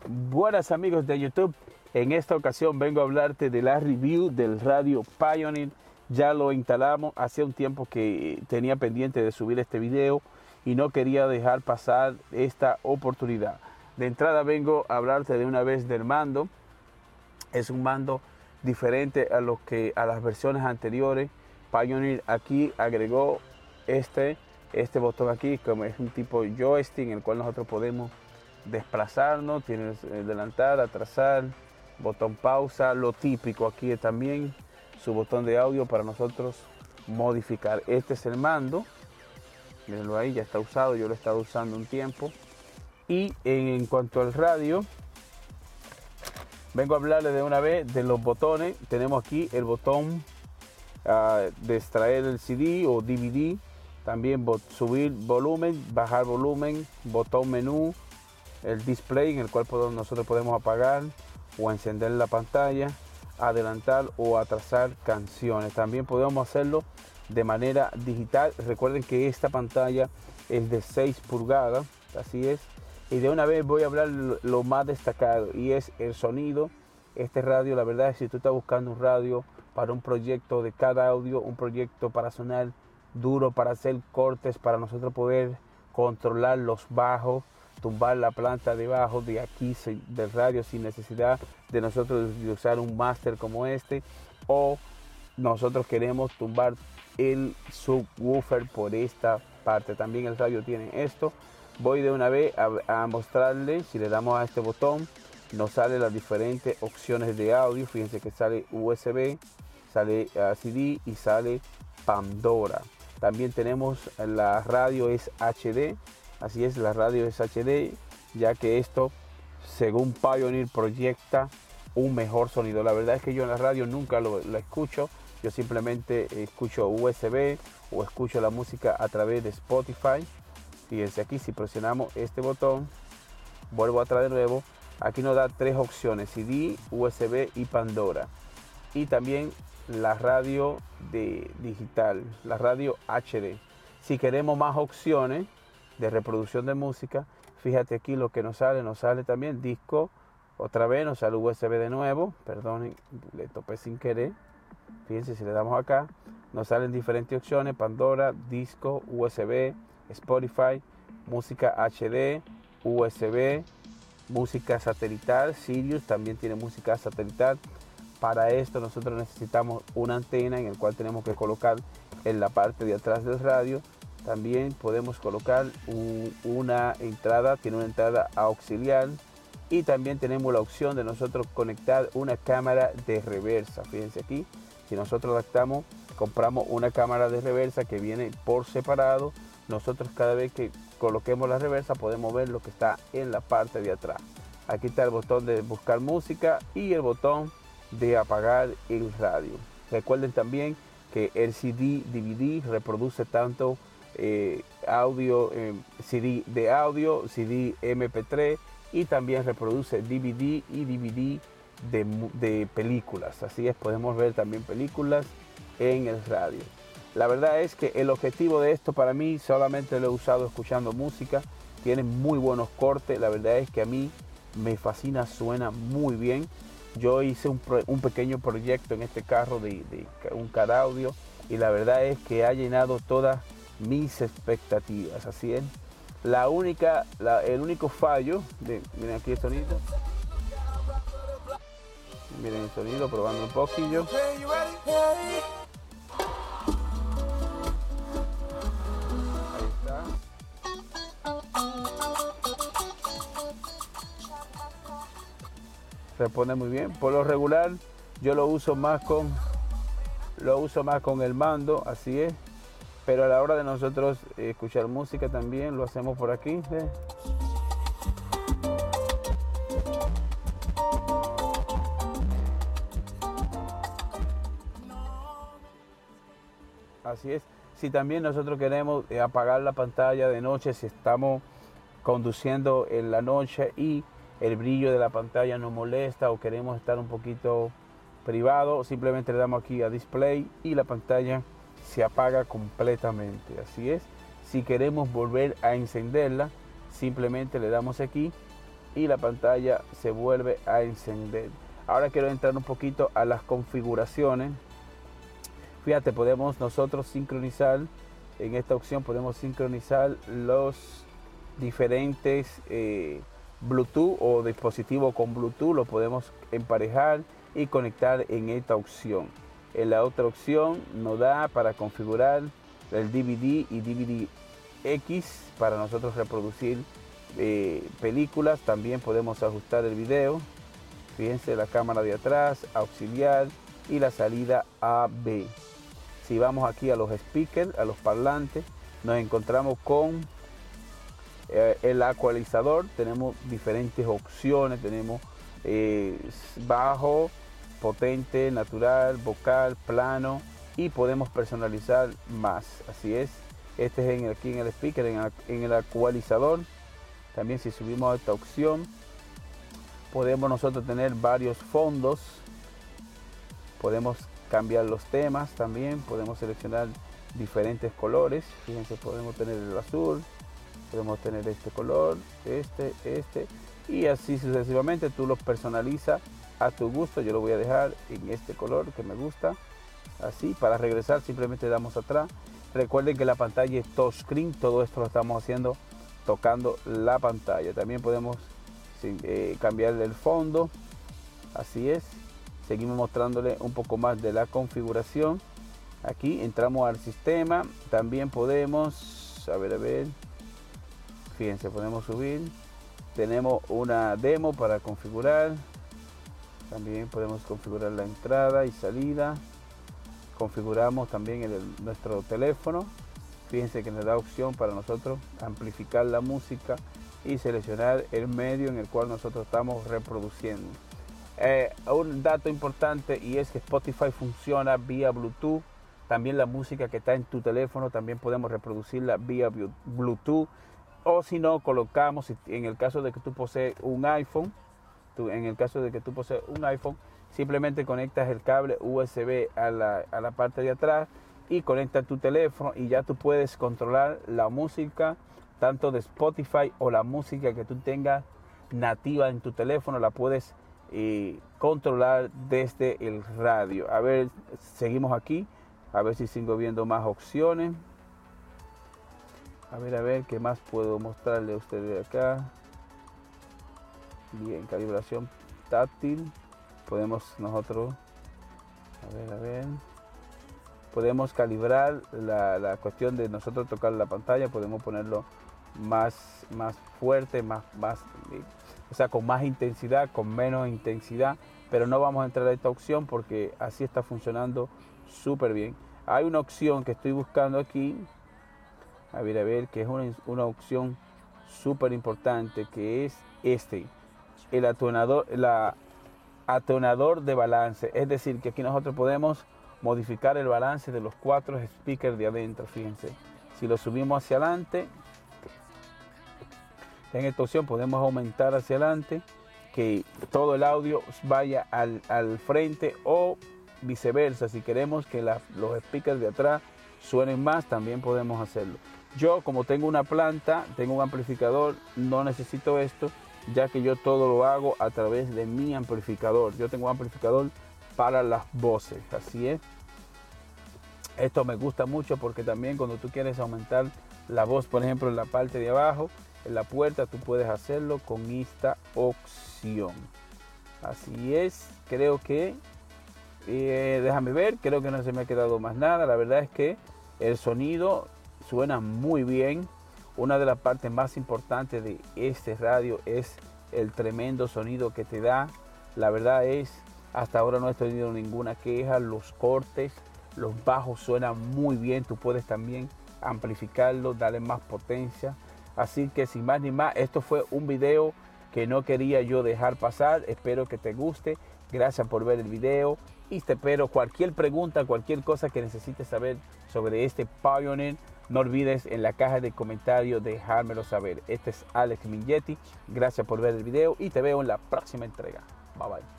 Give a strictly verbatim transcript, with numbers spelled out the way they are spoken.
Buenas amigos de YouTube, en esta ocasión vengo a hablarte de la review del radio Pioneer. Ya lo instalamos, hace un tiempo que tenía pendiente de subir este video y no quería dejar pasar esta oportunidad. De entrada vengo a hablarte de una vez del mando. Es un mando diferente a, lo que, a las versiones anteriores. Pioneer aquí agregó este, este botón aquí, como es un tipo joystick en el cual nosotros podemos desplazarnos, tienes adelantar, atrasar, botón pausa, lo típico aquí también, su botón de audio para nosotros modificar. Este es el mando, mírenlo ahí, ya está usado, yo lo he estado usando un tiempo. Y en cuanto al radio, vengo a hablarle de una vez de los botones. Tenemos aquí el botón uh, de extraer el C D o D V D, también subir volumen, bajar volumen, botón menú, el display en el cual podemos, nosotros podemos apagar o encender la pantalla, adelantar o atrasar canciones. También podemos hacerlo de manera digital. Recuerden que esta pantalla es de seis pulgadas, así es. Y de una vez voy a hablar lo más destacado y es el sonido. Este radio, la verdad es que si tú estás buscando un radio para un proyecto de cada audio, un proyecto para sonar duro, para hacer cortes, para nosotros poder controlar los bajos, tumbar la planta debajo de aquí del radio sin necesidad de nosotros de usar un máster como este, o nosotros queremos tumbar el subwoofer por esta parte. También el radio tiene esto. Voy de una vez a, a mostrarle. Si le damos a este botón nos sale las diferentes opciones de audio. Fíjense que sale U S B, sale uh, C D y sale Pandora. También tenemos la radio es H D. Así es, la radio es H D, ya que esto, según Pioneer, proyecta un mejor sonido. La verdad es que yo en la radio nunca lo, lo escucho. Yo simplemente escucho U S B o escucho la música a través de Spotify. Fíjense aquí, si presionamos este botón, vuelvo atrás de nuevo. Aquí nos da tres opciones: C D, U S B y Pandora. Y también la radio de digital, la radio H D. Si queremos más opciones de reproducción de música, fíjate aquí lo que nos sale, nos sale también disco, otra vez nos sale U S B de nuevo, perdonen, le topé sin querer. Fíjense, si le damos acá, nos salen diferentes opciones: Pandora, disco, U S B, Spotify, música H D, U S B, música satelital, Sirius también tiene música satelital. Para esto nosotros necesitamos una antena en el cual tenemos que colocar en la parte de atrás del radio. También podemos colocar un, una entrada, tiene una entrada auxiliar, y también tenemos la opción de nosotros conectar una cámara de reversa. Fíjense aquí, si nosotros adaptamos, compramos una cámara de reversa que viene por separado. Nosotros cada vez que coloquemos la reversa podemos ver lo que está en la parte de atrás. Aquí está el botón de buscar música y el botón de apagar el radio. Recuerden también que el C D D V D reproduce tanto Eh, audio, eh, C D de audio, C D M P tres, y también reproduce D V D y D V D de, de películas. Así es, podemos ver también películas en el radio. La verdad es que el objetivo de esto para mí, solamente lo he usado escuchando música. Tiene muy buenos cortes. La verdad es que a mí me fascina, suena muy bien. Yo hice un, un pequeño proyecto en este carro de, de un car audio, y la verdad es que ha llenado todas mis expectativas. Así es, la única la, el único fallo de, miren aquí el sonido, miren el sonido, probando un poquillo. Ahí está. Responde muy bien. Por lo regular yo lo uso más con lo uso más con el mando, así es. Pero a la hora de nosotros eh, escuchar música también lo hacemos por aquí. ¿Ve? Así es. Si también nosotros queremos eh, apagar la pantalla de noche, si estamos conduciendo en la noche y el brillo de la pantalla nos molesta o queremos estar un poquito privado, simplemente le damos aquí a display y la pantalla se apaga completamente. Así es. Si queremos volver a encenderla, simplemente le damos aquí y la pantalla se vuelve a encender. Ahora quiero entrar un poquito a las configuraciones. Fíjate, podemos nosotros sincronizar, en esta opción podemos sincronizar los diferentes eh, Bluetooth o dispositivos con Bluetooth, lo podemos emparejar y conectar en esta opción. En la otra opción nos da para configurar el D V D y D V D X para nosotros reproducir eh, películas. También podemos ajustar el video. Fíjense, la cámara de atrás, auxiliar y la salida A B. Si vamos aquí a los speakers, a los parlantes, nos encontramos con eh, el ecualizador. Tenemos diferentes opciones. Tenemos eh, bajo, potente, natural, vocal, plano, y podemos personalizar más. Así es, este es en el, aquí en el speaker, en el, en el ecualizador. También si subimos a esta opción, podemos nosotros tener varios fondos, podemos cambiar los temas también, podemos seleccionar diferentes colores. Fíjense, podemos tener el azul, podemos tener este color, este, este, y así sucesivamente. Tú los personalizas a tu gusto. Yo lo voy a dejar en este color que me gusta. Así, para regresar simplemente damos atrás. Recuerden que la pantalla es touchscreen. Todo esto lo estamos haciendo tocando la pantalla. También podemos eh, cambiarle el fondo. Así es. Seguimos mostrándole un poco más de la configuración. Aquí entramos al sistema. También podemos, a ver, a ver. Fíjense, podemos subir. Tenemos una demo para configurar. También podemos configurar la entrada y salida. Configuramos también el, el, nuestro teléfono. Fíjense que nos da opción para nosotros amplificar la música y seleccionar el medio en el cual nosotros estamos reproduciendo. Eh, un dato importante, y es que Spotify funciona vía Bluetooth. También la música que está en tu teléfono también podemos reproducirla vía Bluetooth. O si no, colocamos, en el caso de que tú posees un iPhone, tú, en el caso de que tú posees un iPhone, simplemente conectas el cable U S B a la, a la parte de atrás y conectas tu teléfono, y ya tú puedes controlar la música tanto de Spotify o la música que tú tengas nativa en tu teléfono. La puedes eh, controlar desde el radio. A ver, seguimos aquí, a ver si sigo viendo más opciones. A ver, a ver, ¿qué más puedo mostrarle a ustedes acá? Bien, calibración táctil. Podemos nosotros, a ver, a ver. Podemos calibrar la, la cuestión de nosotros tocar la pantalla. Podemos ponerlo más, más fuerte, más, más, o sea, con más intensidad, con menos intensidad. Pero no vamos a entrar a esta opción porque así está funcionando súper bien. Hay una opción que estoy buscando aquí. A ver, a ver, que es una, una opción súper importante, que es este, el atonador, la atonador de balance. Es decir, que aquí nosotros podemos modificar el balance de los cuatro speakers de adentro. Fíjense, si lo subimos hacia adelante, en esta opción podemos aumentar hacia adelante, que todo el audio vaya al, al frente, o viceversa. Si queremos que la, los speakers de atrás suenen más, también podemos hacerlo. Yo, como tengo una planta, tengo un amplificador, no necesito esto, ya que yo todo lo hago a través de mi amplificador. Yo tengo un amplificador para las voces, así es. Esto me gusta mucho porque también cuando tú quieres aumentar la voz, por ejemplo, en la parte de abajo, en la puerta, tú puedes hacerlo con esta opción. Así es, creo que, eh, déjame ver, creo que no se me ha quedado más nada. La verdad es que el sonido suena muy bien. Una de las partes más importantes de este radio es el tremendo sonido que te da. La verdad es, hasta ahora no he tenido ninguna queja. Los cortes, los bajos suenan muy bien. Tú puedes también amplificarlo, darle más potencia. Así que sin más ni más, esto fue un video que no quería yo dejar pasar. Espero que te guste. Gracias por ver el video y te espero. Cualquier pregunta, cualquier cosa que necesites saber sobre este Pioneer, no olvides en la caja de comentarios dejármelo saber. Este es Alex Minghetti. Gracias por ver el video y te veo en la próxima entrega. Bye bye.